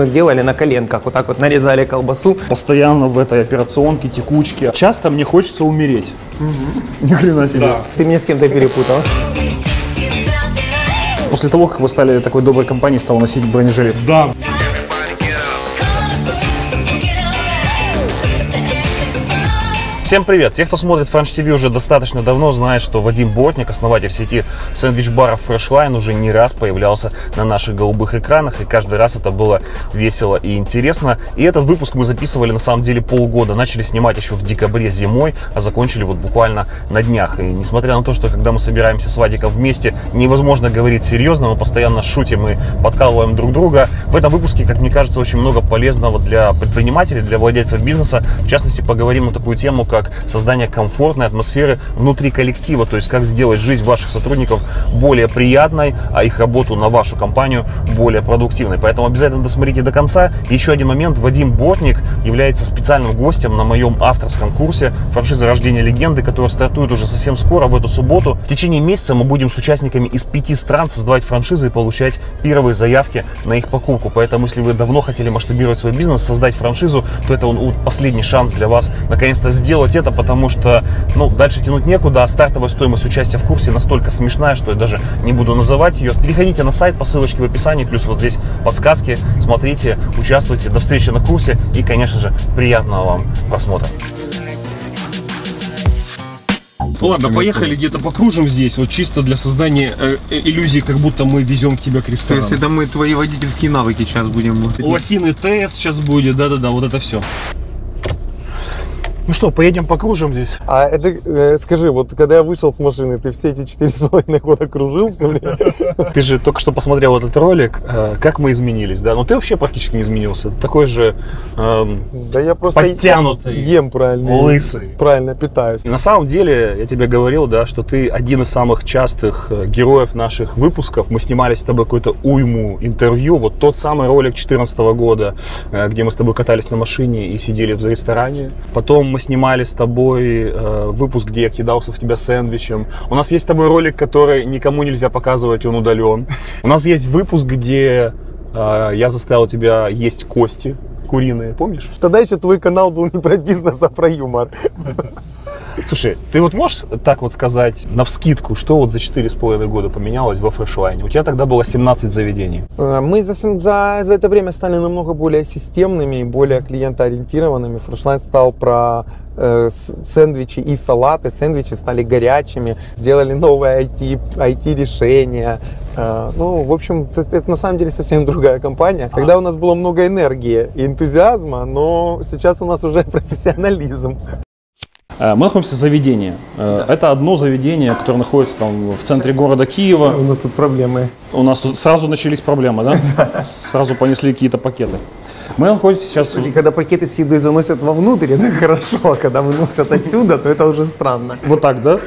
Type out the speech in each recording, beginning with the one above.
мы делали на коленках, вот так вот нарезали колбасу. Постоянно в этой операционке, текучке. Часто мне хочется умереть. Ни хрена себе. Да. Ты меня с кем-то перепутал. После того, как вы стали такой доброй компанией, стал носить бронежилет. Да. Всем привет! Те, кто смотрит Франш ТВ уже достаточно давно, знают, что Вадим Бортник, основатель сети сэндвич-баров Фрешлайн, уже не раз появлялся на наших голубых экранах, и каждый раз это было весело и интересно. И этот выпуск мы записывали на самом деле полгода, начали снимать еще в декабре зимой, а закончили вот буквально на днях. И несмотря на то, что когда мы собираемся с Вадиком вместе, невозможно говорить серьезно, мы постоянно шутим и подкалываем друг друга. В этом выпуске, как мне кажется, очень много полезного для предпринимателей, для владельцев бизнеса. В частности, поговорим на такую тему, как создание комфортной атмосферы внутри коллектива, то есть как сделать жизнь ваших сотрудников более приятной, а их работу на вашу компанию более продуктивной. Поэтому обязательно досмотрите до конца. Еще один момент. Вадим Бортник является специальным гостем на моем авторском курсе «Франшиза рождения легенды», который стартует уже совсем скоро, в эту субботу. В течение месяца мы будем с участниками из 5 стран создавать франшизы и получать первые заявки на их покупку. Поэтому, если вы давно хотели масштабировать свой бизнес, создать франшизу, то это последний шанс для вас наконец-то сделать это, потому что, дальше тянуть некуда, а стартовая стоимость участия в курсе настолько смешная, что я даже не буду называть ее. Переходите на сайт по ссылочке в описании, плюс вот здесь подсказки, смотрите, участвуйте. До встречи на курсе и, конечно же, приятного вам просмотра. Ладно, поехали где-то покружим здесь, вот чисто для создания иллюзии, как будто мы везем к тебе к ресторану. То есть это мы твои водительские навыки сейчас будем... Лосиный тест сейчас будет, да-да-да, вот это все. Ну что, поедем покружим здесь? А это, скажи, вот когда я вышел с машины, ты все эти 4,5 года кружил? Ты же только что посмотрел этот ролик, как мы изменились, да? Ну ты вообще практически не изменился, такой же да я просто подтянутый, ем правильно, лысый. Правильно питаюсь. На самом деле, я тебе говорил, да, что ты один из самых частых героев наших выпусков. Мы снимали с тобой какую-то уйму интервью, вот тот самый ролик 2014 года, где мы с тобой катались на машине и сидели в ресторане. Потом мы снимали с тобой выпуск, где я кидался в тебя сэндвичем. У нас есть с тобой ролик, который никому нельзя показывать, он удален. У нас есть выпуск, где я заставил тебя есть кости куриные, помнишь? Тогда еще твой канал был не про бизнес, а про юмор. Слушай, ты вот можешь так вот сказать навскидку, что вот за 4,5 года поменялось во Фрешлайне? У тебя тогда было 17 заведений. Мы за это время стали намного более системными и более клиентоориентированными. Фрешлайн стал про сэндвичи и салаты. Сэндвичи стали горячими, сделали новые IT-решения. В общем, это на самом деле совсем другая компания. Тогда у нас было много энергии и энтузиазма, но сейчас у нас уже профессионализм. Мы находимся в заведении. Это одно заведение, которое находится там в центре города Киева. У нас тут проблемы. У нас тут сразу начались проблемы, да? Сразу понесли какие-то пакеты. Мы находимся сейчас... Когда пакеты с едой заносят вовнутрь, это хорошо, а когда выносят отсюда, то это уже странно. Вот так, да?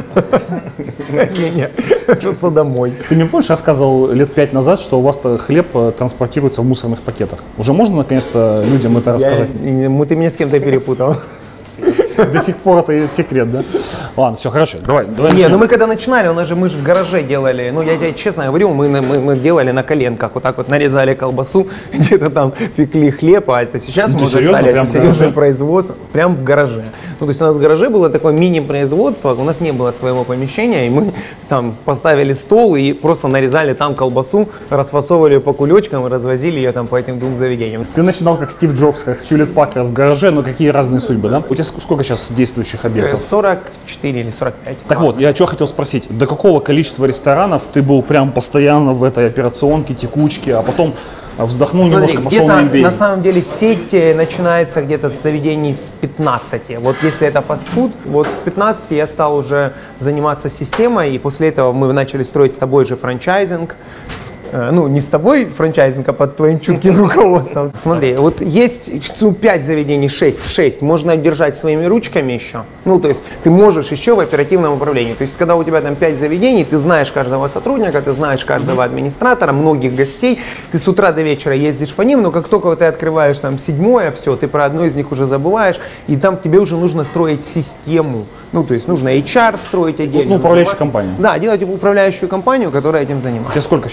Не, просто домой. Ты мне помнишь, рассказывал лет 5 назад, что у вас хлеб транспортируется в мусорных пакетах. Уже можно наконец-то людям это рассказать? Ты меня с кем-то перепутал. До сих пор это секрет, да? Ладно, все, хорошо, давай. Не, мы когда начинали, мы же в гараже делали, я тебе честно говорю, мы делали на коленках, вот так вот нарезали колбасу, где-то там пекли хлеб, а это сейчас мы уже стали серьезное производство, прям в гараже. То есть у нас в гараже было такое мини-производство, у нас не было своего помещения, и мы там поставили стол и просто нарезали там колбасу, расфасовывали ее по кулечкам и развозили ее там по этим 2 заведениям. Ты начинал как Стив Джобс, как Хьюлетт Паккард в гараже, но какие разные судьбы, да? У тебя сколько сейчас действующих объектов? 44 или 45. Так вот, я что хотел спросить, до какого количества ресторанов ты был прям постоянно в этой операционке, текучке, а потом вздохнул, немножко, пошел на MBA? На самом деле сеть начинается где-то с заведений с 15. Вот если это фастфуд, вот с 15 я стал уже заниматься системой, и после этого мы начали строить с тобой же франчайзинг. Не с тобой франчайзинг, а под твоим чутким руководством. Смотри, вот есть 5 заведений, 6 можно держать своими ручками еще. То есть ты можешь еще в оперативном управлении. То есть когда у тебя там 5 заведений, ты знаешь каждого сотрудника, ты знаешь каждого администратора, многих гостей, ты с утра до вечера ездишь по ним, но как только ты открываешь там 7-е, все, ты про одно из них уже забываешь, и там тебе уже нужно строить систему. То есть нужно HR строить отдельно. Управляющую компанию. Да, делать управляющую компанию, которая этим занимается. У тебя сколько сейчас человек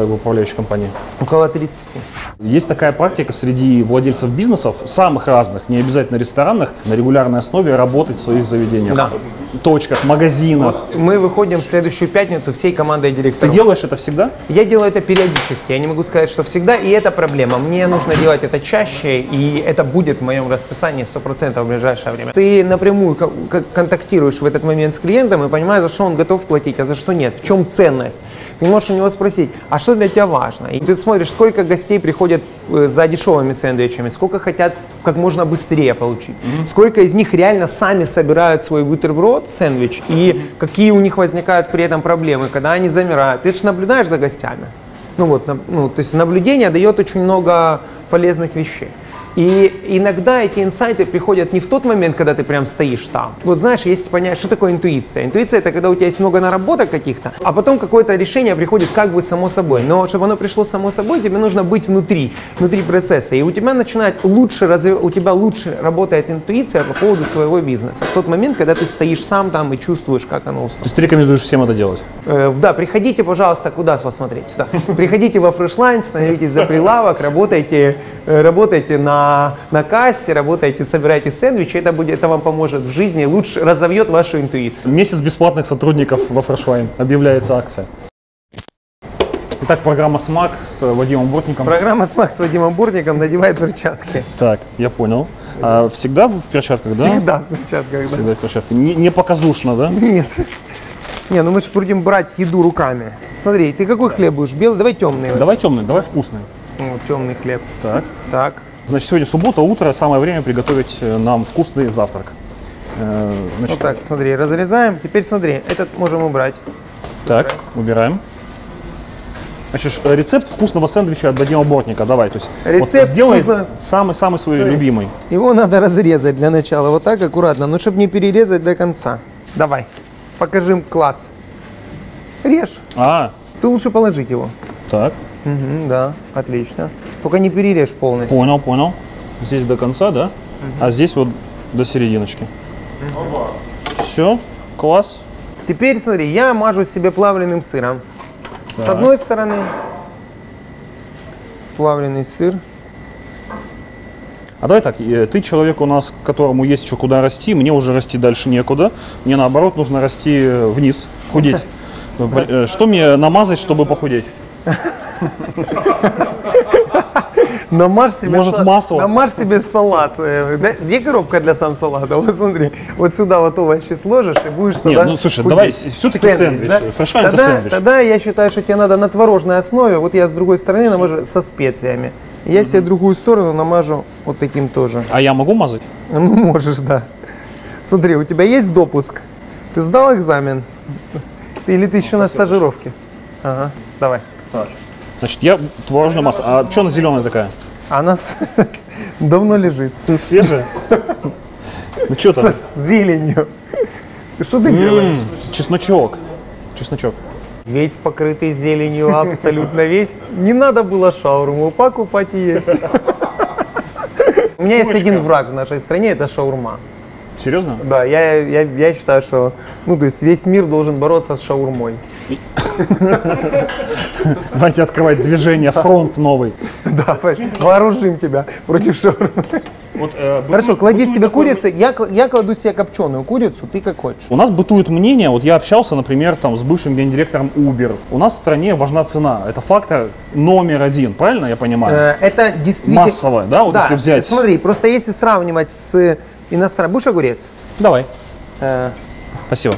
в управляющей компании? Около 30. Есть такая практика среди владельцев бизнесов, самых разных, не обязательно ресторанных, на регулярной основе работать в своих заведениях. Да. Точках, магазинах. Мы выходим в следующую пятницу всей командой Ты директоров. делаешь это всегда? Я делаю это периодически, я не могу сказать, что всегда, и это проблема. Мне нужно делать это чаще, и это будет в моем расписании 100% в ближайшее время. Ты напрямую контактируешь в этот момент с клиентом и понимаешь, за что он готов платить, а за что нет, в чем ценность. Ты можешь у него спросить, а что для тебя важно? И ты смотришь, сколько гостей приходят за дешевыми сэндвичами, сколько хотят как можно быстрее получить, сколько из них реально сами собирают свой бутерброд, сэндвич, и какие у них возникают при этом проблемы, когда они замирают. Ты же наблюдаешь за гостями. То есть наблюдение дает очень много полезных вещей. И иногда эти инсайты приходят не в тот момент, когда ты прям стоишь там. Вот знаешь, есть понять, что такое интуиция. Интуиция — это когда у тебя есть много наработок каких-то, а потом какое-то решение приходит как бы само собой. Но чтобы оно пришло само собой, тебе нужно быть внутри процесса. И у тебя начинает у тебя лучше работает интуиция по поводу своего бизнеса. В тот момент, когда ты стоишь сам там и чувствуешь, как оно устроено. То есть ты рекомендуешь всем это делать? Да, приходите, пожалуйста, куда посмотреть? Сюда. Приходите во Freshline, становитесь за прилавок, работайте на кассе, работаете, собираете сэндвичи, это вам поможет в жизни, лучше разовьет вашу интуицию. Месяц бесплатных сотрудников во Freshline. Объявляется акция. Итак, программа СМАК с Вадимом Бортником. Программа СМАК с Вадимом Бортником надевает перчатки. Так, я понял. А всегда в перчатках, да? Всегда в перчатках, да. Всегда в перчатках. Не показушно, да? Нет. Не, ну мы же будем брать еду руками. Смотри, ты какой хлеб будешь? Белый? Давай темный. Давай темный, давай вкусный. Вот, темный хлеб. Так. Значит, сегодня суббота, утро, самое время приготовить нам вкусный завтрак. Вот так, смотри, разрезаем. Теперь смотри, этот можем убрать. Так, убираем. Значит, рецепт вкусного сэндвича от Вадима Бортника. Давай, то есть Рецепт сделай вкусно. самый свой любимый. Его надо разрезать для начала, вот так аккуратно, но чтобы не перерезать до конца. Давай, покажи им класс. Режь. Ты лучше положить его. Так. Угу, да, отлично. Только не перережь полностью. Понял. Здесь до конца, да? А здесь вот до серединочки. Все, класс. Теперь смотри, я мажу себе плавленым сыром. Так. С одной стороны плавленый сыр. А давай так, ты человек у нас, которому есть еще куда расти, мне уже расти дальше некуда. Мне наоборот нужно расти вниз, худеть. Что мне намазать, чтобы похудеть? Намажь себе, Может, масло? намажь себе салат. Где коробка для сам-салата? Вот смотри, вот сюда вот овощи сложишь и будешь тогда... Нет, ну слушай, давай все-таки сэндвич. Да? Freshline это сэндвич. Тогда я считаю, что тебе надо на творожной основе, вот я с другой стороны намажу со специями. Я себе другую сторону намажу вот таким тоже. А я могу мазать? Ну, можешь, да. Смотри, у тебя есть допуск? Ты сдал экзамен? Или ты еще на стажировке? Ага, давай. Так. Значит, я творожная масса. А что она зеленая такая? Она давно лежит. Свежая? Ну что там? С зеленью. Что ты делаешь? Чесночок. Весь покрытый зеленью, абсолютно весь. Не надо было шаурму покупать и есть. У меня есть один враг в нашей стране, это шаурма. Серьезно? Да, я считаю, что то есть весь мир должен бороться с шаурмой. Давайте открывать движение, фронт новый. Да, вооружим тебя против шаурмы. Вот, Хорошо, клади себе курицу, я кладу себе копченую курицу, ты как хочешь. У нас бытует мнение, вот я общался, например, там, с бывшим гендиректором Uber. У нас в стране важна цена. Это фактор номер один, правильно я понимаю? Это действительно... Массово, да, вот если взять. Смотри, просто если сравнивать с иностранным... Будешь огурец? Давай. Спасибо.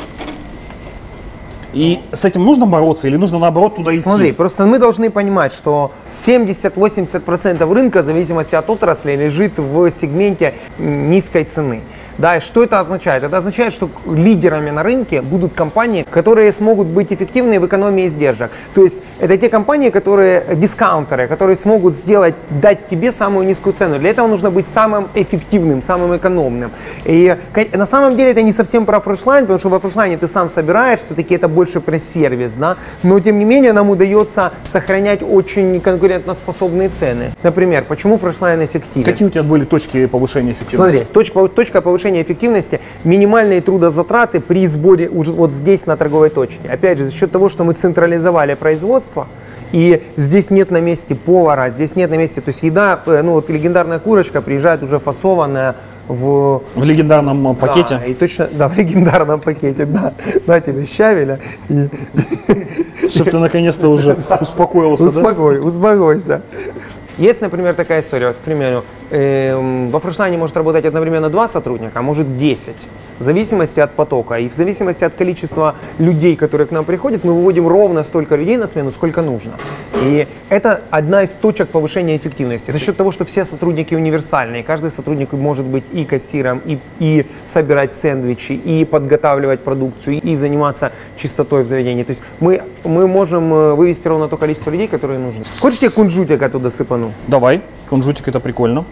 И с этим нужно бороться или нужно наоборот туда идти? Смотри, просто мы должны понимать, что 70-80% рынка, в зависимости от отрасли, лежит в сегменте низкой цены. Да, и что это означает? Это означает, что лидерами на рынке будут компании, которые смогут быть эффективны в экономии издержек. То есть это те компании, дискаунтеры, которые смогут дать тебе самую низкую цену. Для этого нужно быть самым эффективным, самым экономным. И на самом деле это не совсем про Freshline, потому что во Freshline ты сам собираешь, все-таки это больше про сервис, да. Но тем не менее нам удается сохранять очень конкурентоспособные цены. Например, почему Freshline эффективен? Какие у тебя были точки повышения эффективности? Смотри, точка повышения повышение эффективности, минимальные трудозатраты при сборе уже вот здесь на торговой точке. Опять же, за счет того, что мы централизовали производство, и здесь нет на месте повара, здесь нет на месте, то есть еда, ну вот легендарная курочка приезжает уже фасованная в легендарном пакете. Да, и точно, да, в легендарном пакете, да. На тебе щавеля. Чтобы ты наконец-то уже успокоился, Успокойся. Есть, например, такая история, вот, к примеру, во Фрешлайне может работать одновременно 2 сотрудника, а может 10, в зависимости от потока. И в зависимости от количества людей, которые к нам приходят, мы выводим ровно столько людей на смену, сколько нужно. И это одна из точек повышения эффективности. За счет того, что все сотрудники универсальные, каждый сотрудник может быть и кассиром, и собирать сэндвичи, и подготавливать продукцию, и заниматься чистотой в заведении. То есть мы можем вывести ровно то количество людей, которые нужны. Хочешь, я кунжутик оттуда сыпану? Давай, кунжутик, это прикольно.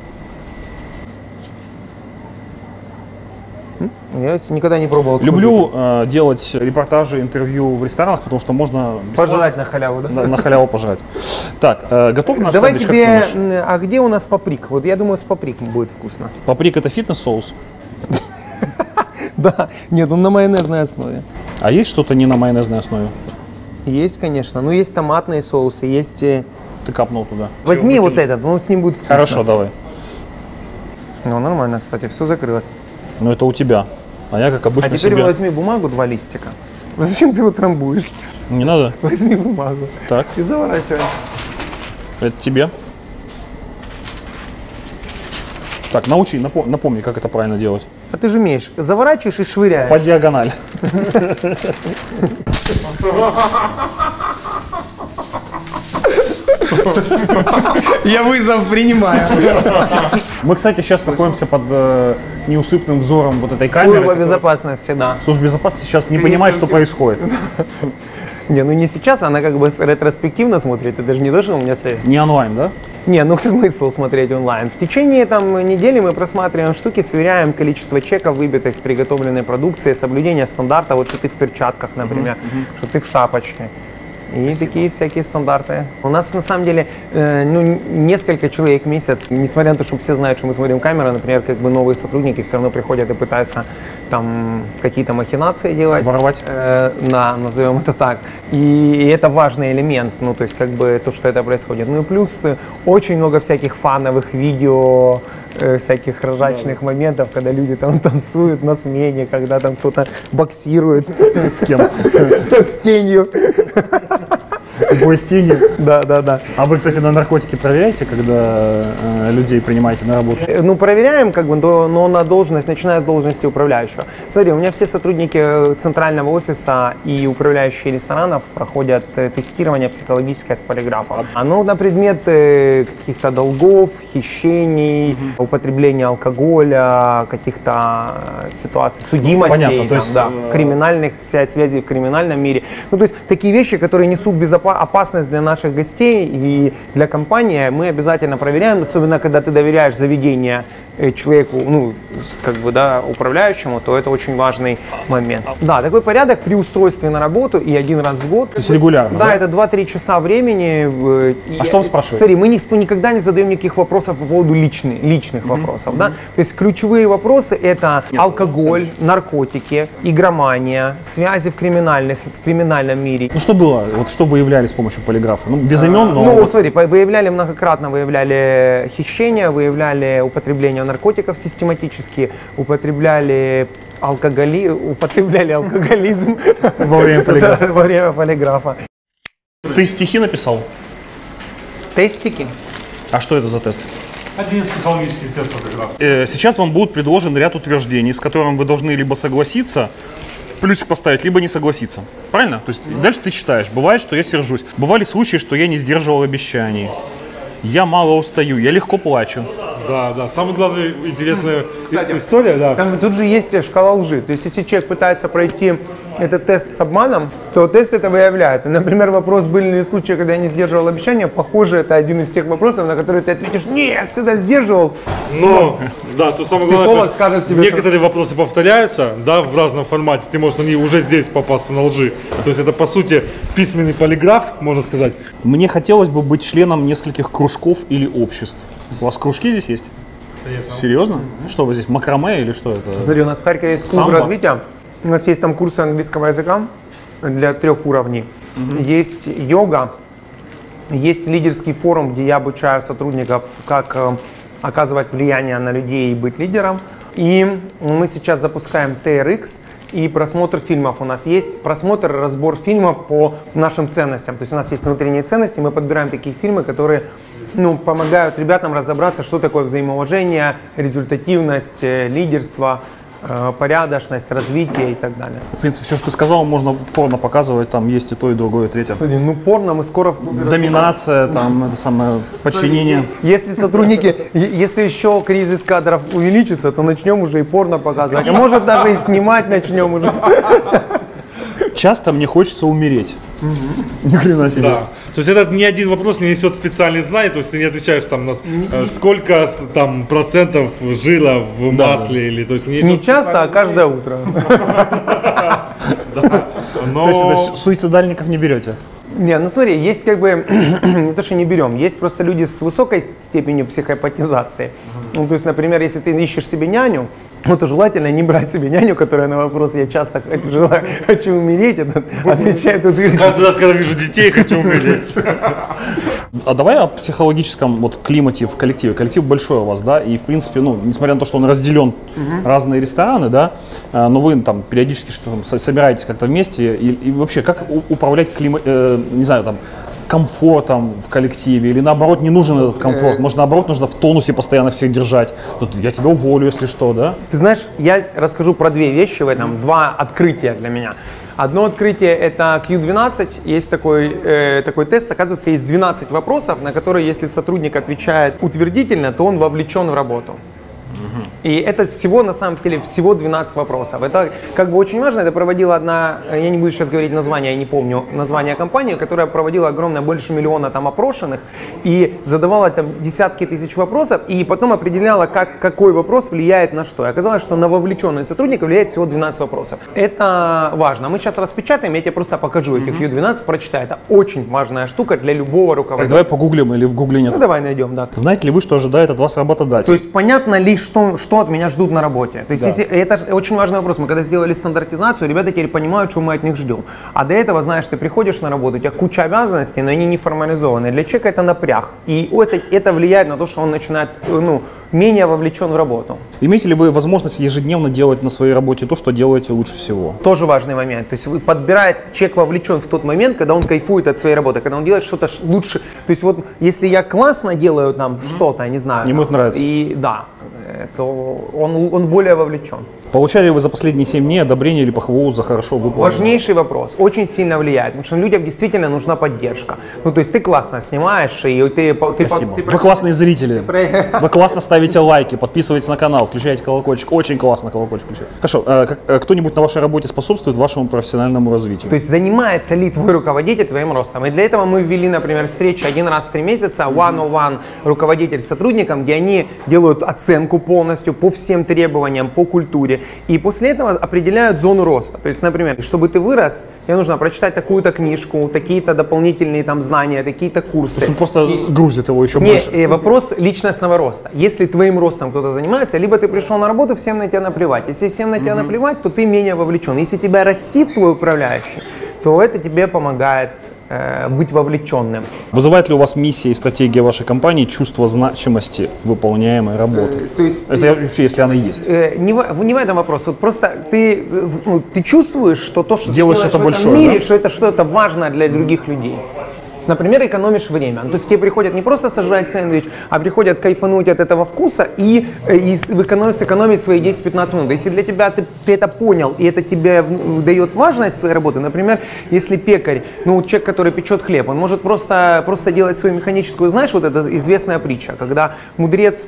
Я никогда не пробовал. Люблю делать репортажи, интервью в ресторанах, потому что можно пожрать на халяву, да? На халяву пожрать. Так, готов наш Давай сэндвич, тебе, как думаешь? а где у нас паприк? Вот я думаю, с паприком будет вкусно. Паприк — это фитнес-соус? Да, нет, он на майонезной основе. А есть что-то не на майонезной основе? Есть, конечно. Ну, есть томатные соусы, есть... Ты капнул туда. Возьми вот этот, он с ним будет вкусно. Хорошо, давай. Ну, нормально, кстати, все закрылось. Ну, это у тебя. А я, как обычно, А теперь себе... возьми бумагу, 2 листика. Зачем ты его трамбуешь? Не надо? Возьми бумагу Так, и заворачивай. это тебе. Так, научи, напомни, как это правильно делать. А ты же умеешь. Заворачиваешь и швыряешь. По диагонали. Я вызов принимаю. Мы, кстати, сейчас находимся под неусыпным взором вот этой камеры. Служба безопасности, да. Служба безопасности сейчас не понимает, что происходит. Не, ну не сейчас, она как бы ретроспективно смотрит. Это же не то, что у меня цель. Не онлайн, да? Не, ну смысл смотреть онлайн. В течение недели мы просматриваем штуки, сверяем количество чеков, выбитых с приготовленной продукции, соблюдение стандарта, вот что ты в перчатках, например, что ты в шапочке. И такие всякие стандарты. У нас на самом деле несколько человек в месяц, несмотря на то, что все знают, что мы смотрим камеры, например, как бы новые сотрудники все равно приходят и пытаются там какие-то махинации делать. Воровать. Да, назовем это так. И это важный элемент, ну то есть как бы то, что это происходит. Ну и плюс очень много всяких фановых видео, всяких ржачных моментов, когда люди там танцуют на смене, когда там кто-то боксирует. С кем? С тенью. Бой с тенью? Да, да, да. А вы, кстати, на наркотики проверяете, когда людей принимаете на работу? Ну, проверяем, как бы, но на должность, начиная с должности управляющего. Смотри, у меня все сотрудники центрального офиса и управляющие ресторанов проходят тестирование психологическое с полиграфом. Оно на предмет каких-то долгов, хищений, употребления алкоголя, каких-то ситуаций, судимостей, Понятно, то есть, криминальных связей в криминальном мире. Ну, то есть такие вещи, которые несут опасность для наших гостей и для компании, мы обязательно проверяем, особенно когда ты доверяешь заведение человеку, ну, как бы, да, управляющему, то это очень важный момент. Да, такой порядок при устройстве на работу и 1 раз в год. То есть регулярно, да? Это 2-3 часа времени. А что вы спрашиваете? Смотри, мы никогда не задаем никаких вопросов по поводу личных вопросов, да? То есть ключевые вопросы — это алкоголь, наркотики, игромания, связи в криминальном мире. Ну что было? Вот что выявляли с помощью полиграфа? Ну, без имен, но... Ну, смотри, многократно выявляли хищение, выявляли употребление наркотиков систематически, употребляли алкоголизм Во время полиграфа. во время полиграфа. Ты стихи написал? Тестики? А что это за тест? Один из психологических тестов как раз. Сейчас вам будет предложен ряд утверждений, с которым вы должны либо согласиться, плюсик поставить, либо не согласиться. Правильно? То есть дальше ты читаешь. Бывает, что я сержусь. Бывали случаи, что я не сдерживал обещаний. Я мало устаю, я легко плачу. Да, да. Самая главная интересная история, да. Тут же есть шкала лжи. То есть, если человек пытается пройти этот тест с обманом, то тест это выявляет. И, например, вопрос, были ли случаи, когда я не сдерживал обещания, похоже, это один из тех вопросов, на которые ты ответишь: нет, всегда сдерживал. Но, да, тут самое Психолог главное, скажет тебе, некоторые вопросы повторяются, да, в разном формате. Ты можешь на них уже здесь попасться на лжи. То есть это, по сути, письменный полиграф, можно сказать. Мне хотелось бы быть членом нескольких кружков или обществ. У вас кружки здесь есть? Серьезно? Что вы здесь, макраме или что это? Смотри, у нас в Харькове есть клуб Самбо? развития. У нас есть там курсы английского языка для 3 уровней. Есть йога, есть лидерский форум, где я обучаю сотрудников, как оказывать влияние на людей и быть лидером. И мы сейчас запускаем TRX и просмотр фильмов. У нас есть просмотр, разбор фильмов по нашим ценностям. То есть у нас есть внутренние ценности, мы подбираем такие фильмы, которые помогают ребятам разобраться, что такое взаимоуважение, результативность, лидерство, порядочность, развитие и так далее. В принципе, все, что ты сказал, можно порно показывать, там есть и то, и другое, и третье. Порно мы скоро... Доминация, там, это самое, подчинение. Если сотрудники, если еще кризис кадров увеличится, то начнем уже и порно показывать. А может даже и снимать начнем уже. Часто мне хочется умереть. Ни хрена себе. Да. То есть этот ни один вопрос не несет специальных знаний, то есть ты не отвечаешь там на сколько там процентов жира в масле или то есть не Не часто, а каждое утро. То есть суицидальников не берете? Не, смотри, есть как бы, не то, что не берем, есть просто люди с высокой степенью психопатизации. То есть, например, если ты ищешь себе няню, то желательно не брать себе няню, которая на вопрос «я часто хочу умереть», отвечает. Каждый раз, когда вижу детей, хочу умереть. А давай о психологическом климате в коллективе. Коллектив большой у вас, да, и в принципе, несмотря на то, что он разделен разные рестораны, да, но вы там периодически собираетесь как-то вместе и вообще как управлять не знаю, там, комфортом в коллективе, или наоборот не нужен этот комфорт, может наоборот нужно в тонусе постоянно всех держать, тут я тебя уволю, если что, да? Ты знаешь, я расскажу про 2 вещи в этом, 2 открытия для меня. Одно открытие это Q12, есть такой тест, оказывается, есть 12 вопросов, на которые, если сотрудник отвечает утвердительно, то он вовлечен в работу. И это всего, на самом деле, всего 12 вопросов. Это как бы очень важно. Это проводила одна, я не буду сейчас говорить название, я не помню название компании, которая проводила огромное, больше миллиона там опрошенных и задавала там десятки тысяч вопросов и потом определяла, какой вопрос влияет на что. И оказалось, что на вовлеченные сотрудника влияет всего 12 вопросов. Это важно. Мы сейчас распечатаем, я тебе просто покажу эти Q12, прочитай. Это очень важная штука для любого руководителя. Так давай погуглим или в гугле нет? Ну давай найдем, да. Знаете ли вы, что ожидает от вас работодатель? То есть понятно ли, что от меня ждут на работе? То есть если, это очень важный вопрос. Мы когда сделали стандартизацию, ребята теперь понимают, что мы от них ждем. А до этого, знаешь, ты приходишь на работу, у тебя куча обязанностей, но они не формализованы. Для человека это напряг. И это влияет на то, что он начинает, менее вовлечен в работу. Имеете ли вы возможность ежедневно делать на своей работе то, что делаете лучше всего? Тоже важный момент. То есть вы подбираете, человек вовлечен в тот момент, когда он кайфует от своей работы, когда он делает что-то лучше. То есть вот если я классно делаю там что-то, не знаю. Ему это нравится. И да, то он более вовлечен. Получали ли вы за последние 7 дней одобрение или похвалу за хорошо выполненное? Важнейший вопрос, очень сильно влияет, потому что людям действительно нужна поддержка. То есть ты классно снимаешь, и ты Спасибо. Вы классные зрители, вы классно ставите лайки, подписываетесь на канал, включаете колокольчик, очень классно колокольчик включать. Хорошо, кто-нибудь на вашей работе способствует вашему профессиональному развитию? То есть занимается ли твой руководитель твоим ростом? И для этого мы ввели, например, встречи 1 раз в 3 месяца, one-on-one руководитель с сотрудником, где они делают оценку полностью по всем требованиям, по культуре. И после этого определяют зону роста. То есть, например, чтобы ты вырос, тебе нужно прочитать такую-то книжку, такие-то дополнительные там знания, такие-то курсы. То есть он просто грузит его еще больше. Вопрос личностного роста. Если твоим ростом кто-то занимается, либо ты пришел на работу, всем на тебя наплевать. Если всем на тебя наплевать, то ты менее вовлечен. Если тебя растит твой управляющий, то это тебе помогает быть вовлеченным. Вызывает ли у вас миссия и стратегия вашей компании чувство значимости выполняемой работы? То есть, это вообще, если она есть? Не в этом вопрос. Вот просто ты чувствуешь, что то, что делаешь ты делаешь это в этом большое, мире, да? что это что-то важное для других людей. Например, экономишь время. То есть тебе приходят не просто сожрать сэндвич, а приходят кайфануть от этого вкуса и сэкономить свои 10-15 минут. Если для тебя ты это понял, и это тебе дает важность твоей работы, например, если пекарь, человек, который печет хлеб, он может просто делать свою механическую, знаешь, вот эта известная притча, когда мудрец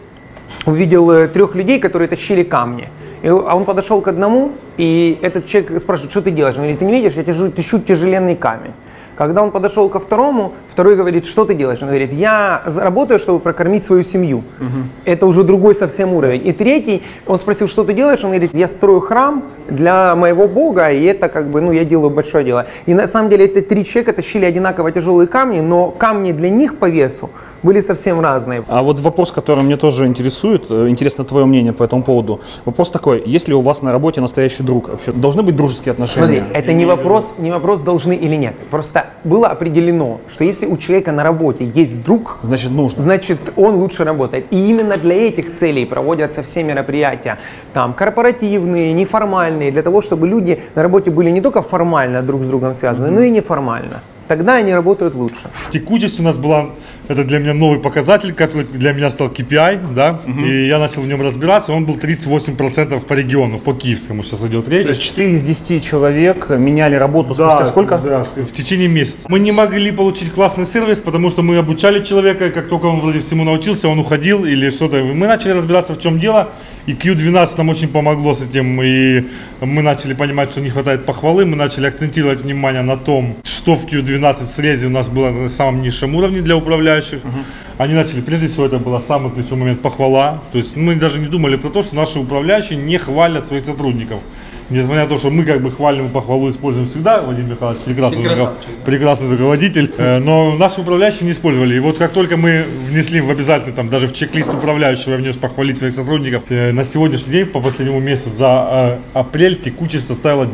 увидел 3 людей, которые тащили камни. А он подошел к одному, и этот человек спрашивает, что ты делаешь? Он говорит, ты не видишь, я тащу тяжеленный камень. Когда он подошел ко второму Второй говорит, что ты делаешь? Он говорит, я работаю, чтобы прокормить свою семью. Это уже другой совсем уровень. И третий, он спросил, что ты делаешь? Он говорит, я строю храм для моего Бога, и это как бы, ну, я делаю большое дело. И на самом деле эти 3 человека тащили одинаково тяжелые камни, но камни для них по весу были совсем разные. А вот вопрос, который мне тоже интересует, интересно твое мнение по этому поводу. Вопрос такой, есть ли у вас на работе настоящий друг? Вообще должны быть дружеские отношения? Смотри, это не вопрос, должны или нет. Просто было определено, что если у человека на работе есть друг, Значит, нужно. значит, он лучше работает. И именно для этих целей проводятся все мероприятия, там, корпоративные, неформальные, для того, чтобы люди на работе были не только формально друг с другом связаны, но и неформально. Тогда они работают лучше. Текучесть у нас была, это для меня новый показатель, который для меня стал KPI, да, и я начал в нем разбираться, он был 38% по региону, по киевскому сейчас идет речь. То есть 4 из 10 человек меняли работу спустя сколько? Да, в течение месяца. Мы не могли получить классный сервис, потому что мы обучали человека, и как только он вроде всему научился, он уходил или что-то. Мы начали разбираться, в чем дело, и Q12 нам очень помогло с этим, и мы начали понимать, что не хватает похвалы, мы начали акцентировать внимание на том, что в Q12 в срезе у нас было на самом низшем уровне для управляющих. Они начали, прежде всего, это был самый ключевой момент, похвала. То есть мы даже не думали про то, что наши управляющие не хвалят своих сотрудников. Несмотря на то, что мы как бы хвалим и похвалу используем всегда, Вадим Михайлович прекрасный руководитель, но наши управляющие не использовали. И вот как только мы внесли в обязательно, там, даже в чек-лист управляющего, я внес похвалить своих сотрудников, на сегодняшний день, по последнему месяцу, за апрель текучесть составила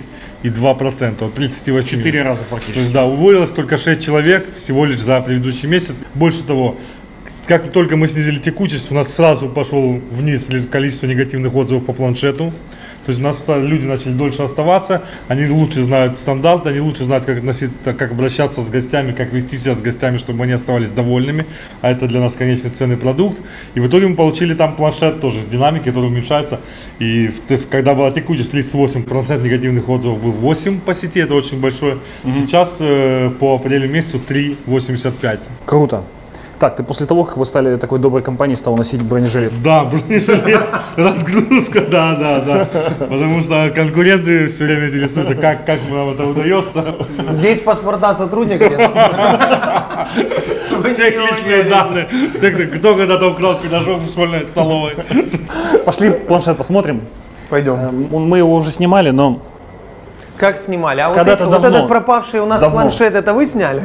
10,2%, от 38. 4 раза практически. То есть, да, уволилось только 6 человек всего лишь за предыдущий месяц. Больше того, как только мы снизили текучесть, у нас сразу пошел вниз количество негативных отзывов по планшету. То есть у нас люди начали дольше оставаться, они лучше знают стандарты, они лучше знают, как относиться, как обращаться с гостями, как вести себя с гостями, чтобы они оставались довольными. А это для нас, конечно, ценный продукт. И в итоге мы получили там планшет тоже в динамике, который уменьшается. И когда была текучесть 38%, негативных отзывов был 8 по сети, это очень большое. Сейчас по апрелю месяцу 3,85. Круто. Так, ты после того, как вы стали такой доброй компанией, стал носить бронежилет? Да, бронежилет, разгрузка, да. Потому что конкуренты все время интересуются, как нам это удается. Здесь паспорта сотрудников. Все личные данные, кто когда-то украл пирожок в школьной столовой. Пошли планшет посмотрим. Пойдем. Мы его уже снимали, но... Как снимали? А Когда-то вот давно. этот пропавший у нас планшет, это вы сняли?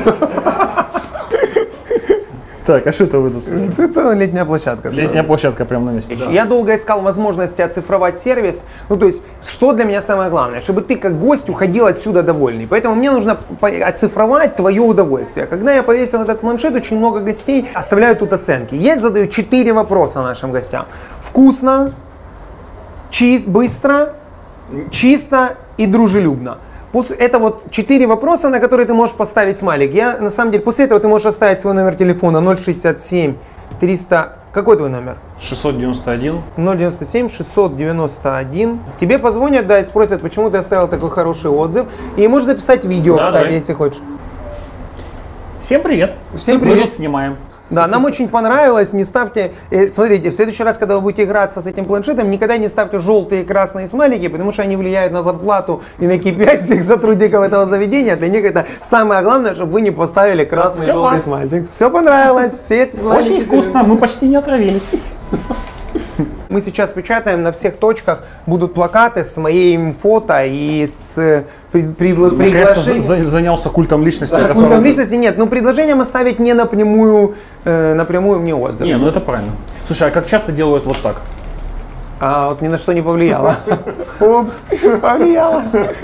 Так, а что это вы тут? Это летняя площадка. Летняя площадка прямо на месте. Я долго искал возможности оцифровать сервис. Ну, то есть, что для меня самое главное? Чтобы ты как гость уходил отсюда довольный. Поэтому мне нужно оцифровать твое удовольствие. Когда я повесил этот планшет, очень много гостей оставляют тут оценки. Я задаю 4 вопроса нашим гостям. Вкусно, быстро, чисто и дружелюбно. Это вот 4 вопроса, на которые ты можешь поставить смайлик. На самом деле, после этого ты можешь оставить свой номер телефона 067 300... Какой твой номер? 691. 097 691. Тебе позвонят, да, и спросят, почему ты оставил такой хороший отзыв. И можешь записать видео, Да, кстати, да. если хочешь. Всем привет. Всем Мы привет. тут снимаем. Да, нам очень понравилось, не ставьте, смотрите, в следующий раз, когда вы будете играться с этим планшетом, никогда не ставьте желтые и красные смайлики, потому что они влияют на зарплату и на KPI всех сотрудников этого заведения. Для них это самое главное, чтобы вы не поставили красный и Все желтый класс. смайлик. Все понравилось, все эти смайлики. Очень вкусно, мы почти не отравились. Мы сейчас печатаем, на всех точках будут плакаты с моим фото и с приглашением. Занялся культом личности. Культом личности нет, но предложением оставить не напрямую мне отзыв. Не, ну это правильно. Слушай, а как часто делают вот так? А вот ни на что не повлияло. Упс, повлияло.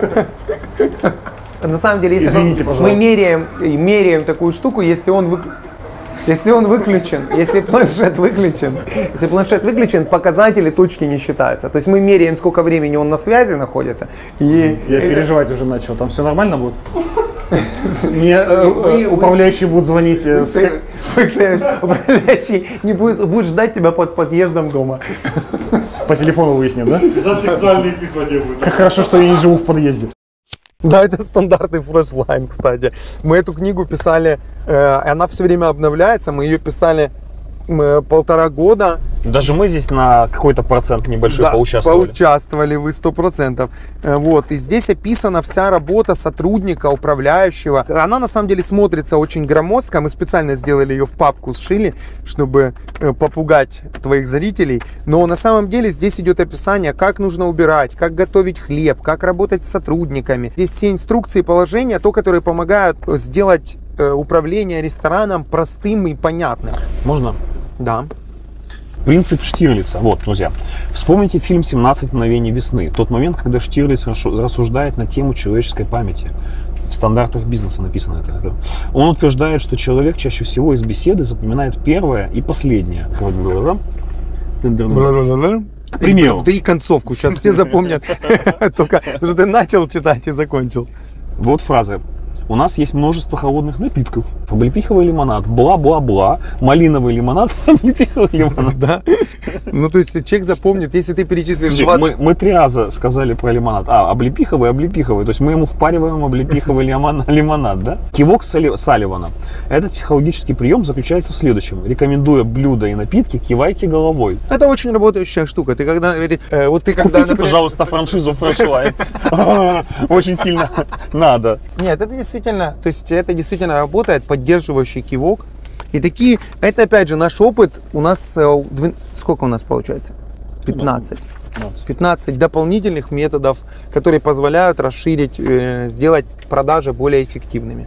На самом деле, если Извините, мы пожалуйста. меряем такую штуку, если он выключен, если планшет выключен, показатели точки не считаются. То есть мы меряем, сколько времени он на связи находится. И Я переживать уже начал. Там все нормально будет? Мне управляющий будет звонить. Управляющий не будет ждать тебя под подъездом дома. По телефону выясним, да? За сексуальные письма тебе будут. Как хорошо, что я не живу в подъезде. Да, это стандартный фрешлайн, кстати. Мы эту книгу писали, она все время обновляется, мы ее писали 1,5 года, Даже мы здесь на какой-то процент небольшой поучаствовали. Поучаствовали вы 100%. Вот. И здесь описана вся работа сотрудника, управляющего. Она на самом деле смотрится очень громоздко. Мы специально сделали ее в папку, сшили, чтобы попугать твоих зрителей. Но на самом деле здесь идет описание, как нужно убирать, как готовить хлеб, как работать с сотрудниками. Здесь все инструкции, положения, то, которые помогают сделать управление рестораном простым и понятным. Можно? Да. Принцип Штирлица. Вот, друзья, вспомните фильм «17 мгновений весны». Тот момент, когда Штирлиц рассуждает на тему человеческой памяти. В стандартах бизнеса написано это. Он утверждает, что человек чаще всего из беседы запоминает первое и последнее. К примеру. Ты и концовку сейчас все запомнят. Только что ты начал читать и закончил. Вот фраза. У нас есть множество холодных напитков. Облепиховый лимонад, бла-бла-бла. Малиновый лимонад, облепиховый лимонад. Да. Ну, то есть человек запомнит, если ты перечислишь 20... Мы 3 раза сказали про лимонад. Облепиховый. То есть мы ему впариваем облепиховый лимонад, да? Кивок Салливана. Этот психологический прием заключается в следующем. Рекомендуя блюда и напитки, кивайте головой. Это очень работающая штука. Ты когда... Купите, например... пожалуйста, франшизу Freshline. Очень сильно надо. Нет, это действительно работает, поддерживающий кивок. И такие, это опять же наш опыт. У нас, сколько у нас получается? 15. 15 дополнительных методов, которые позволяют расширить, сделать продажи более эффективными.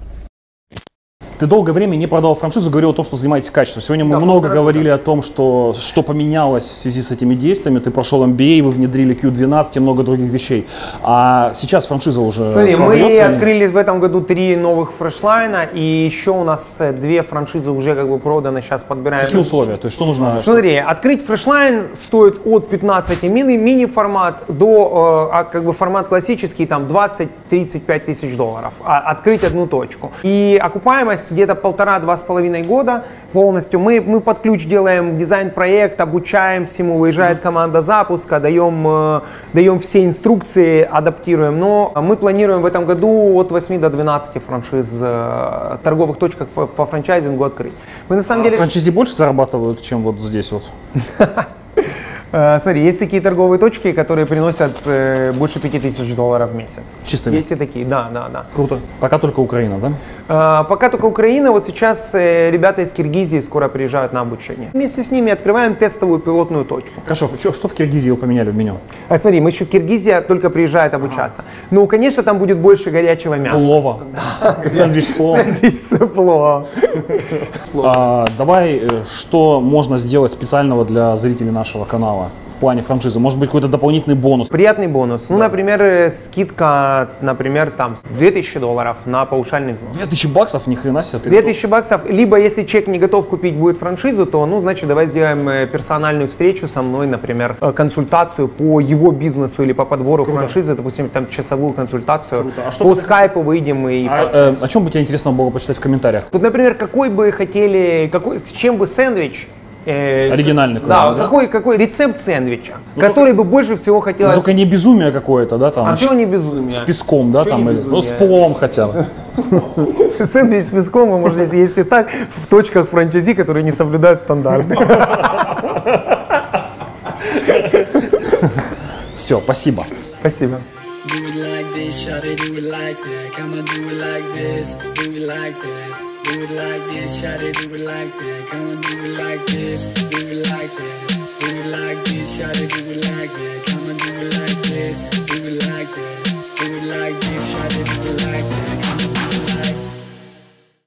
Ты долгое время не продавал франшизу, говорил о том, что занимаетесь качеством. Сегодня мы много говорили о том, что поменялось в связи с этими действиями. Ты прошел MBA, вы внедрили Q12 и много других вещей. А сейчас франшиза уже Смотри, мы продается? открыли в этом году 3 новых фрешлайна, и еще у нас 2 франшизы уже как бы проданы, сейчас подбираем. Какие условия? То есть что нужно? Смотри, открыть фрешлайн стоит от 15 мини-формат до как бы формат классический, там 20-35 тысяч долларов. Открыть одну точку. И окупаемость где-то 1,5-2,5 года полностью. Мы под ключ делаем дизайн-проект, обучаем всему, выезжает команда запуска, даем все инструкции, адаптируем. Но мы планируем в этом году от 8 до 12 франшиз, торговых точек по франчайзингу открыть. Мы на самом деле... Франчайзи больше зарабатывают, чем вот здесь вот? Смотри, есть такие торговые точки, которые приносят больше 5000 долларов в месяц. Чисто есть и такие, да. Круто. Пока только Украина, да? Пока только Украина. Вот сейчас ребята из Киргизии скоро приезжают на обучение. Вместе с ними открываем тестовую пилотную точку. Хорошо, что в Киргизии вы поменяли в меню? Смотри, мы еще Киргизия только приезжает обучаться. Ну, конечно, там будет больше горячего мяса. Плова. Сэндвич с пловом. Сэндвич с пловом. Давай, что можно сделать специального для зрителей нашего канала в плане франшизы? Может быть, какой-то дополнительный бонус? Приятный бонус. Ну, например, скидка, например, там $2000 на паушальный взнос. $2000? Ни хрена себе. $2000. Либо, если человек не готов купить будет франшизу, то, ну, значит, давай сделаем персональную встречу со мной, например, консультацию по его бизнесу или по подбору франшизы, допустим, там часовую консультацию. По скайпу выйдем и... О чем бы тебе интересно было почитать в комментариях? Тут, например, какой бы хотели, с чем бы сэндвич... Оригинальный. Да, какой рецепт сэндвича, который бы больше всего хотелось... Только не безумие какое-то, да? Там, чего не безумие? С песком, да? Там, ну, с пловом хотя бы. Сэндвич с песком вы можете съесть и так в точках франчайзи, которые не соблюдают стандарты. Все, спасибо. Спасибо. Do it like this, shawty, do it like that. Come on, do it like this, do it like that. Do it like this, shawty, do it like that. Come on, do it like this, do it like that. Do it like this, shawty, do it like that. Come on, do it like this, do it like that. Do it like this, shawty, do it like that.